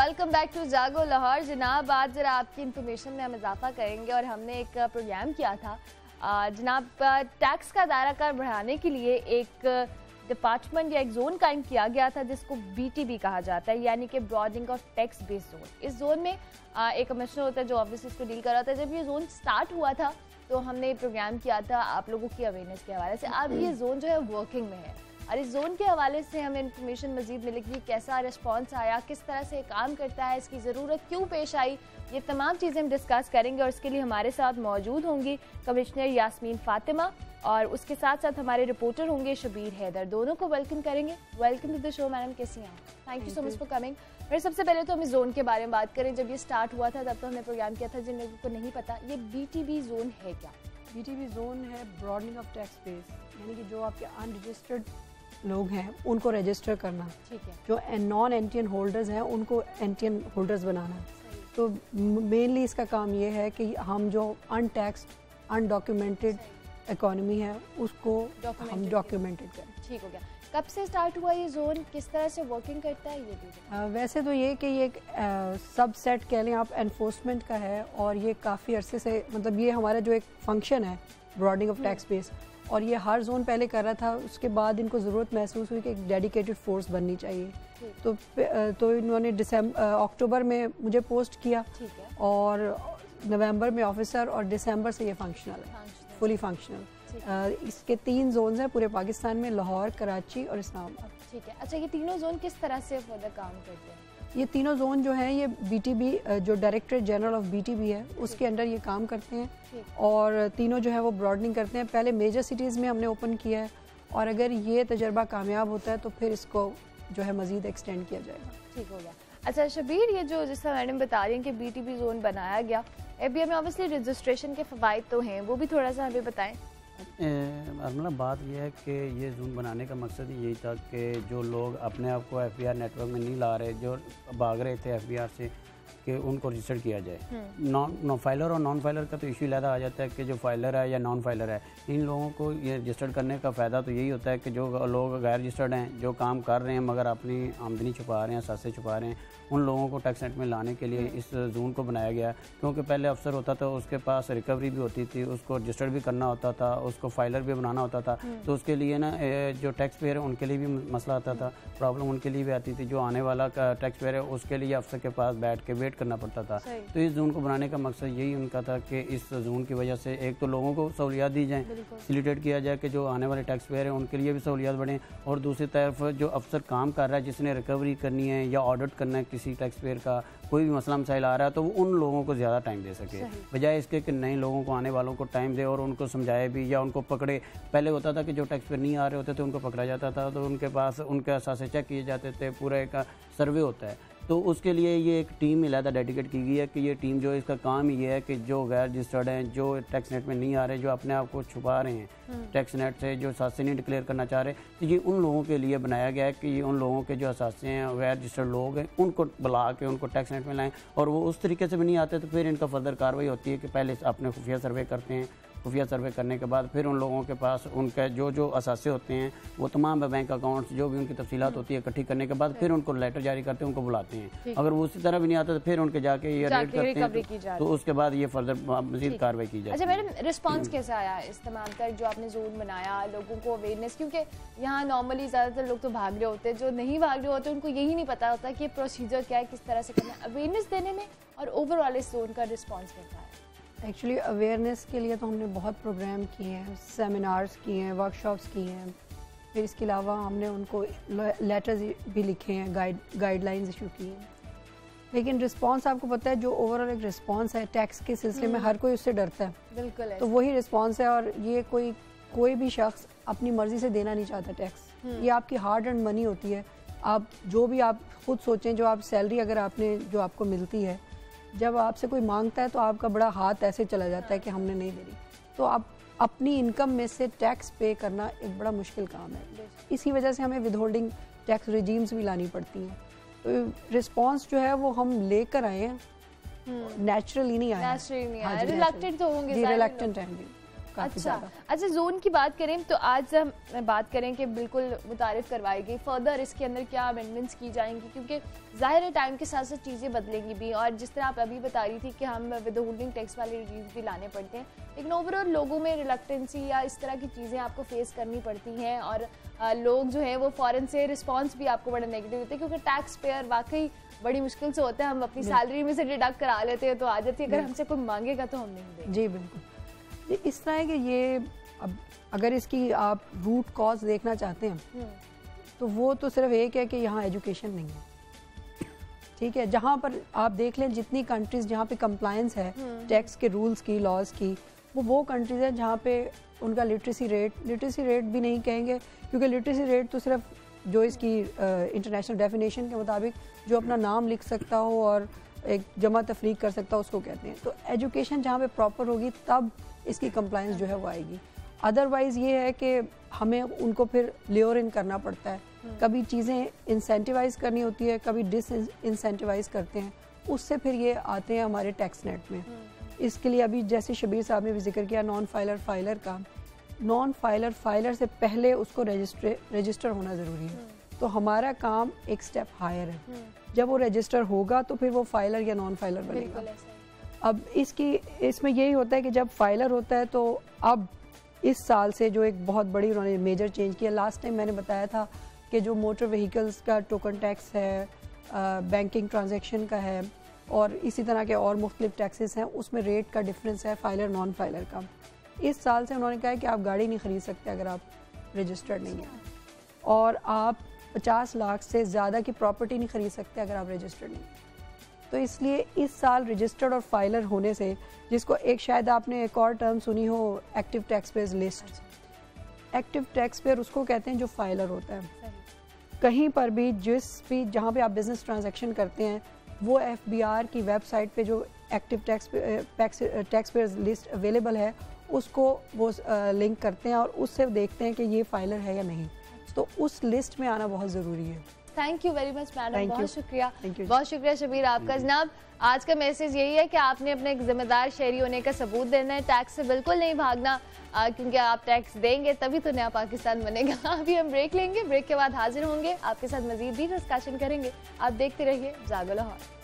Welcome back to जागो लाहौर। जनाब, आज जरा आपकी इन्फॉर्मेशन में हम इजाफा करेंगे और हमने एक प्रोग्राम किया था जनाब टैक्स का दायरा कार बढ़ाने के लिए एक डिपार्टमेंट या एक जोन कायम किया गया था जिसको BTB कहा जाता है, यानी कि broadening of tax based zone. इस जोन में एक कमिश्नर होता है जो ऑब्वियसली इसको डील कर रहा था। जब ये जोन स्टार्ट हुआ था तो हमने प्रोग्राम किया था आप लोगों की अवेयरनेस के हवाले से। अब ये जोन जो है वर्किंग में है और इस जोन के हवाले से हमें इन्फॉर्मेशन मजीद मिलेगी, कैसा रिस्पांस आया, किस तरह से काम करता है, इसकी ज़रूरत क्यों पेश आई, ये तमाम चीज़ें हम डिस्कस करेंगे। और इसके लिए हमारे साथ मौजूद होंगी कमिश्नर यास्मीन फातिमा और उसके साथ साथ हमारे रिपोर्टर होंगे शबीर हैदर। दोनों को वेलकम करेंगे। Welcome to the show madam, कैसी हैं? Thank you so much for coming. मेरे सबसे पहले तो हम इस जोन के बारे में बात करें। जब ये स्टार्ट हुआ था तब तो हमने प्रोग्राम किया था, जिन लोगों को नहीं पता ये BTB जोन है क्या? BTB जोन है ब्रॉडनिंग ऑफ टैक्स बेस, यानी कि जो आपके अनरजिस्टर्ड लोग हैं उनको रजिस्टर करना। ठीक है। जो नॉन एनटीएन होल्डर्स हैं उनको एनटीएन होल्डर्स बनाना। तो मेनली इसका काम ये है कि हम जो अनटैक्स्ड अनडॉक्यूमेंटेड इकोनॉमी है उसको हम डॉक्यूमेंटेड करें। ठीक हो गया। कब से स्टार्ट हुआ ये जोन, किस तरह से वर्किंग करता है ये भी? वैसे तो ये कि ये एक सबसेट कह लें आप एनफोर्समेंट का है और ये काफ़ी अरसे से, मतलब ये हमारा जो एक फंक्शन है ब्रॉडनिंग ऑफ टैक्स बेस, और ये हर जोन पहले कर रहा था। उसके बाद इनको ज़रूरत महसूस हुई कि एक डेडिकेटेड फोर्स बननी चाहिए। तो इन्होंने अक्टूबर में मुझे पोस्ट किया और नवंबर में ऑफिसर और दिसंबर से ये फंक्शनल है, फुली फंक्शनल। इसके 3 जोन्स हैं पूरे पाकिस्तान में, लाहौर, कराची और इस्लामाबाद। ठीक है। अच्छा, ये तीनों जोन किस तरह से फर्दर काम करते हैं? ये तीनों जोन जो हैं ये BTB जो डायरेक्टर जनरल ऑफ BTB है उसके अंडर ये काम करते हैं और तीनों जो है वो ब्रॉडनिंग करते हैं। पहले मेजर सिटीज़ में हमने ओपन किया है और अगर ये तजर्बा कामयाब होता है तो फिर इसको जो है मज़ीद एक्सटेंड किया जाएगा। ठीक हो गया। अच्छा शबीर, ये जो जिस तरह मैडम बता रही हैं कि BTB जोन बनाया गया, अभी हमें ऑब्वियसली रजिस्ट्रेशन के फ़वाइद तो हैं, वो भी थोड़ा सा हमें बताएं। मतलब बात यह है कि ये जोन बनाने का मकसद यही था कि जो लोग अपने आप को FBR नेटवर्क में नहीं ला रहे, जो भाग रहे थे FBR से, कि उनको रजिस्टर किया जाए। नॉन फाइलर और नॉन फाइलर का तो इशू लहदा आ जाता है कि जो फाइलर है या नॉन फाइलर है, इन लोगों को ये रजिस्टर्ड करने का फ़ायदा तो यही होता है कि जो लोग गैर रजिस्टर्ड हैं, जो काम कर रहे हैं मगर अपनी आमदनी छुपा रहे हैं, सासे छुपा रहे हैं, उन लोगों को टैक्स नेट में लाने के लिए इस जोन को बनाया गया। क्योंकि पहले अफसर होता था, उसके पास रिकवरी भी होती थी, उसको रजिस्टर्ड भी करना होता था, उसको फाइलर भी बनाना होता था, तो उसके लिए ना जो टैक्स पेयर है उनके लिए भी मसला आता था, प्रॉब्लम उनके लिए भी आती थी। जो आने वाला टैक्स पेयर है उसके लिए अफसर के पास बैठ के वेट करना पड़ता था। तो इस जोन को बनाने का मकसद यही उनका था कि इस जोन की वजह से एक तो लोगों को सहूलियात दी जाए, फैसिलिटेट किया जाए कि जो आने वाले टैक्स पेयर हैं उनके लिए भी सहूलियात बढ़े, और दूसरी तरफ जो अफसर काम कर रहा है, जिसने रिकवरी करनी है या ऑडिट करना है किसी टैक्स पेयर का, कोई भी मसला मसाइल आ रहा है, तो वो उन लोगों को ज़्यादा टाइम दे सके, बजाय इसके कि नए लोगों को, आने वालों को टाइम दे और उनको समझाए भी या उनको पकड़े। पहले होता था कि जो टैक्स पेयर नहीं आ रहे होते थे उनको पकड़ा जाता था, तो उनके पास उनके असासे चेक किए जाते थे, पूरा एक सर्वे होता है। तो उसके लिए ये एक टीम अलहदा डेडिकेट की गई है कि ये टीम जो इसका काम ये है कि जो गैर रजिस्टर्ड हैं, जो टैक्स नेट में नहीं आ रहे, जो अपने आप को छुपा रहे हैं टैक्स नेट से, जो असासे नहीं डिक्लेयर करना चाह रहे, तो ये उन लोगों के लिए बनाया गया है कि ये उन लोगों के जो असासे हैं, गैर रजिस्टर्ड लोग हैं, उनको बुला के उनको टैक्स नेट में लाएँ। और वो उस तरीके से भी नहीं आते तो फिर इनका फर्दर कार्रवाई होती है कि पहले अपने खुफिया सर्वे करते हैं, खुफिया सर्वे करने के बाद फिर उन लोगों के पास उनके जो असासे होते हैं, वो तमाम बैंक अकाउंट्स जो भी उनकी तफसीलात होती है इकट्ठी करने के बाद फिर उनको लेटर जारी करते हैं, उनको बुलाते हैं। अगर वो उसी तरह भी नहीं आता तो फिर उनके जाके ये रेड करते हैं, तो उसके बाद ये फर्दर मजीद कार्रवाई की जाती है। अच्छा मैडम, रिस्पांस कैसा आया इस तमाम तक जो आपने जोन बनाया, लोगों को अवेयरनेस? क्योंकि यहाँ नॉर्मली ज़्यादातर लोग तो भाग रहे होते हैं, जो नहीं भाग रहे होते उनको यही नहीं पता होता कि प्रोसीजर क्या है, किस तरह से करना है। अवेयरनेस देने में और ओवरऑल इस जोन का रिस्पॉन्स कैसा है? एक्चुअली अवेयरनेस के लिए तो हमने बहुत प्रोग्राम किए हैं, सेमिनार्स किए हैं, वर्कशॉप्स किए हैं, फिर इसके अलावा हमने उनको लेटर्स भी लिखे हैं, गाइडलाइंस इशू की हैं। लेकिन रिस्पांस आपको पता है जो ओवरऑल एक रिस्पांस है टैक्स के सिलसिले में, हर कोई उससे डरता है। बिल्कुल तो वही रिस्पांस है। और ये कोई भी शख्स अपनी मर्जी से देना नहीं चाहता टैक्स। ये आपकी हार्ड अर्न मनी होती है। आप जो भी आप खुद सोचें, जो आप सैलरी अगर आपने जो आपको मिलती है, जब आपसे कोई मांगता है तो आपका बड़ा हाथ ऐसे चला जाता है कि हमने नहीं दे दी। तो आप अपनी इनकम में से टैक्स पे करना एक बड़ा मुश्किल काम है। इसी वजह से हमें विदहोल्डिंग टैक्स रिजीम्स भी लानी पड़ती हैं। तो रिस्पांस जो है वो हम लेकर आए हैं, नेचुरली नहीं आए, रिलक्टेंट तो होंगे, रिलक्टेंट हैं, काफ़ी ज़्यादा। अच्छा, जोन की बात करें तो आज हम बात करें कि बिल्कुल मुतारिफ करवाई गई, फर्दर इसके अंदर क्या अमेंडमेंट्स की जाएंगी, क्योंकि ज़ाहिर है टाइम के साथ साथ चीज़ें बदलेंगी भी, और जिस तरह आप अभी बता रही थी कि हम विद होल्डिंग टैक्स वाले रिव्यूज भी लाने पड़ते हैं, लेकिन ओवरऑल लोगों में रिलक्टेंसी या इस तरह की चीज़ें आपको फेस करनी पड़ती हैं, और लोग जो है वो फ़ौरन से रिस्पॉन्स भी आपको बड़ा नेगेटिव होते हैं, क्योंकि टैक्स पेयर वाकई बड़ी मुश्किल से होता है, हम अपनी सैलरी में से डिडक्ट करा लेते हैं तो आ जाती है, अगर हमसे कोई मांगेगा तो हम नहीं देंगे। जी बिल्कुल, ये इस तरह है कि ये अब अगर इसकी आप रूट कॉज देखना चाहते हैं तो वो तो सिर्फ एक है कि यहाँ एजुकेशन नहीं है, ठीक है। जहाँ पर आप देख लें जितनी कंट्रीज जहाँ पे कंप्लायंस है टैक्स के रूल्स की, लॉज की, वो कंट्रीज हैं जहाँ पे उनका लिटरेसी रेट भी नहीं कहेंगे, क्योंकि लिटरेसी रेट तो सिर्फ जो इसकी इंटरनेशनल डेफिनेशन के मुताबिक जो अपना नाम लिख सकता हो और एक जमा तफरीक कर सकता हो उसको कहते हैं। तो एजुकेशन जहाँ पे प्रॉपर होगी तब इसकी कंप्लायंस जो है वो आएगी। अदरवाइज़ ये है कि हमें उनको फिर लेयर इन करना पड़ता है, कभी चीज़ें इंसेंटिवाइज करनी होती है, कभी डिस इंसेंटिवाइज करते हैं, उससे फिर ये आते हैं हमारे टैक्स नेट में। इसके लिए अभी जैसे शबीर साहब ने भी जिक्र किया नॉन फाइलर का, नॉन फाइलर से पहले उसको रजिस्टर होना ज़रूरी है, तो हमारा काम एक स्टेप हायर है। जब वो रजिस्टर होगा तो फिर वो फाइलर या नॉन फाइलर बनेगा। अब इसमें यही होता है कि जब फाइलर होता है तो अब इस साल से जो एक बहुत बड़ी उन्होंने मेजर चेंज किया, लास्ट टाइम मैंने बताया था कि जो मोटर व्हीकल्स का टोकन टैक्स है, बैंकिंग ट्रांजैक्शन का है और इसी तरह के और मुख्तलिफ टैक्सेस हैं, उसमें रेट का डिफरेंस है फाइलर नॉन फाइलर का। इस साल से उन्होंने कहा है कि आप गाड़ी नहीं ख़रीद सकते अगर आप रजिस्टर्ड नहीं हैं, और आप 50 लाख से ज़्यादा की प्रॉपर्टी नहीं ख़रीद सकते अगर आप रजिस्टर्ड नहीं हैं। तो इसलिए इस साल रजिस्टर्ड और फाइलर होने से, जिसको एक शायद आपने एक और टर्म सुनी हो active taxpayers list, active taxpayer उसको कहते हैं जो फाइलर होता है। कहीं पर भी जहाँ पे आप बिज़नेस ट्रांजैक्शन करते हैं वो FBR की वेबसाइट पे जो active taxpayers list available है उसको वो लिंक करते हैं और उससे देखते हैं कि ये फाइलर है या नहीं, तो उस लिस्ट में आना बहुत ज़रूरी है। Thank you very much madam, बहुत शुक्रिया शबीर आपका। जनाब आज का मैसेज यही है कि आपने अपने एक जिम्मेदार शहरी होने का सबूत देना है, टैक्स से बिल्कुल नहीं भागना, क्योंकि आप टैक्स देंगे तभी तो नया पाकिस्तान बनेगा। अभी हम ब्रेक लेंगे, ब्रेक के बाद हाजिर होंगे, आपके साथ मजीद भी डिस्कशन करेंगे। आप देखते रहिए जागो लाहौर।